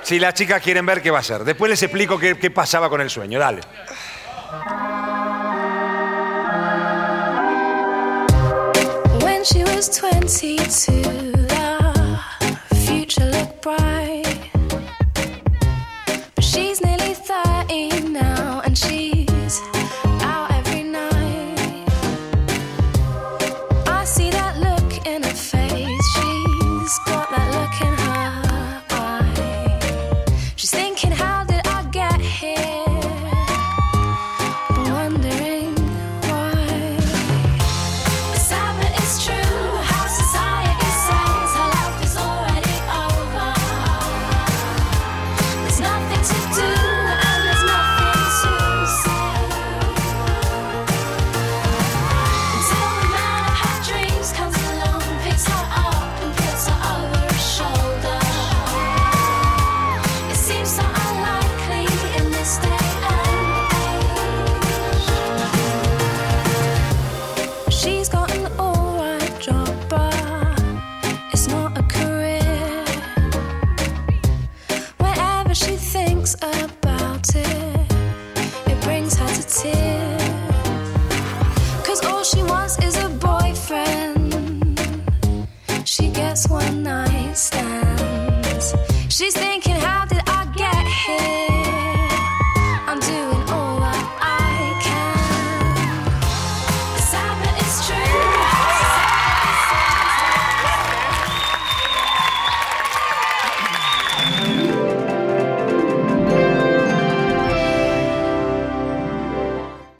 Si las chicas quieren ver qué va a ser. Después les explico qué pasaba con el sueño. Dale. When she was 22, the future looked bright. But she's nearly 30 now, and she's out every night. I see that look in her face. She's got that look in her eye. She's thinking, how did I get here? Wondering why. It's sad, but it's true. How society says her life is already over. There's nothing to do and there's nothing to say. Until the man of her dreams comes along, picks her up and puts her over his shoulder. It seems so unlikely in this day and age. She's got an alright job, but it's not a career. Whenever she thinks about it, it brings her to tears. 'Cause all she wants